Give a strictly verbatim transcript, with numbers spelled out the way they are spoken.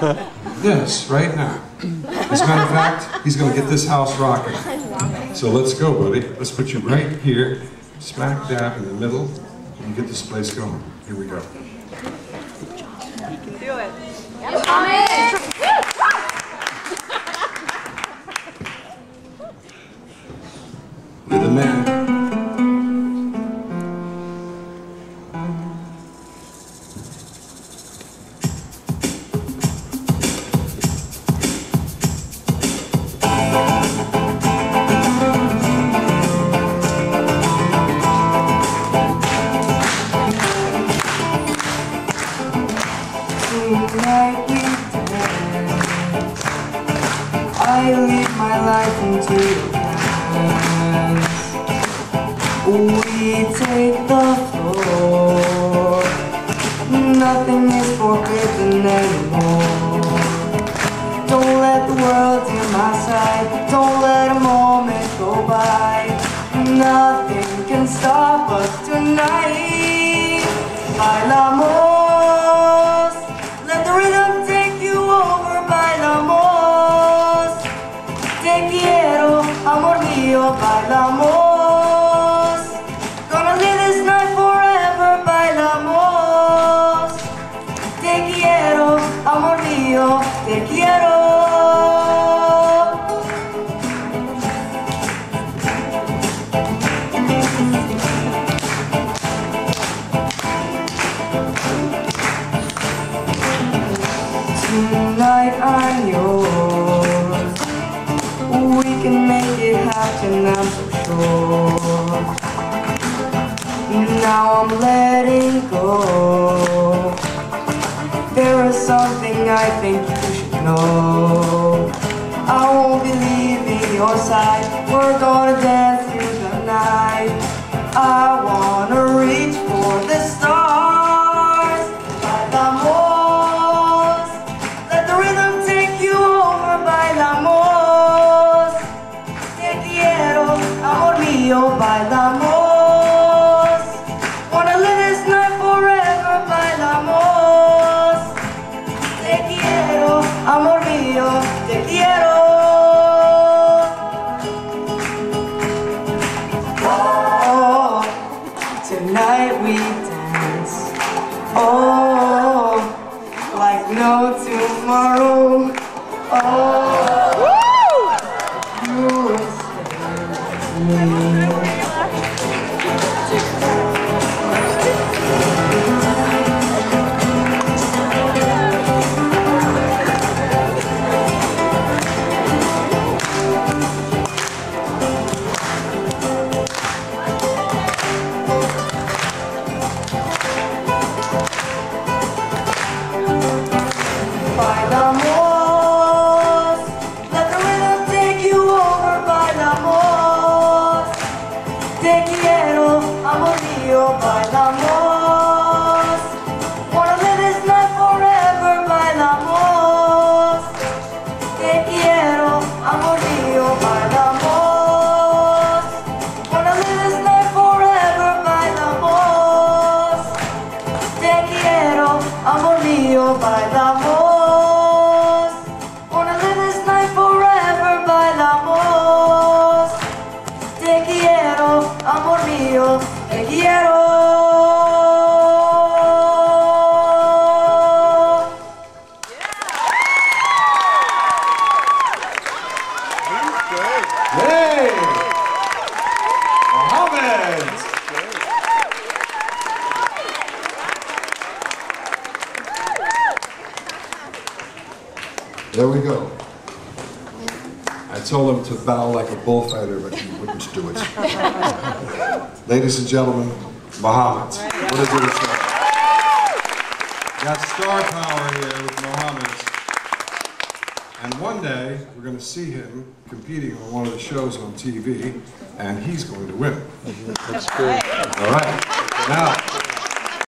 this right now. As a matter of fact, he's going to get this house rocking. So let's go, buddy. Let's put you right here, smack dab in the middle, and get this place going. Here we go. You can do it. Mohammed! You're the man. Tonight we dance. I leave my life into your hands. We take the floor. Nothing is forbidden anymore. Don't let the world in my sight. Don't let a moment go by. Nothing can stop us tonight. Bailamos. Amor mío, bailamos. Gonna live this night forever, bailamos. Te quiero, amor mío, te quiero. Tonight I'm yours. We can make it happen, I'm so sure. Now I'm letting go. There is something I think you should know. I won't be leaving your side. We're gonna dance through the night. I wanna reach for the stars. Bailamos. Let the rhythm take you over, bailamos. Amor mío, bailamos. Wanna live this night forever, bailamos. Te quiero, amor mío, te quiero. Oh, tonight we dance. Oh, like no tomorrow. Oh, you and bailamos. Let the rhythm take you over, bailamos. Te quiero, amor mío, bailamos. Wanna live this night forever, bailamos. Te quiero, amor mío, bailamos. Wanna live this night forever, bailamos. Te quiero, amor mío, bailamos. Wanna live this night forever, bailamos. Te quiero, amor mío, te quiero. Hey! Mohammed! There we go. I told him to bow like a bullfighter, but he wouldn't do it. Ladies and gentlemen, Mohammed. What is it? Got star power here with Mohammed. And one day, we're going to see him competing on one of the shows on T V, and he's going to win. That's good. All right. Now,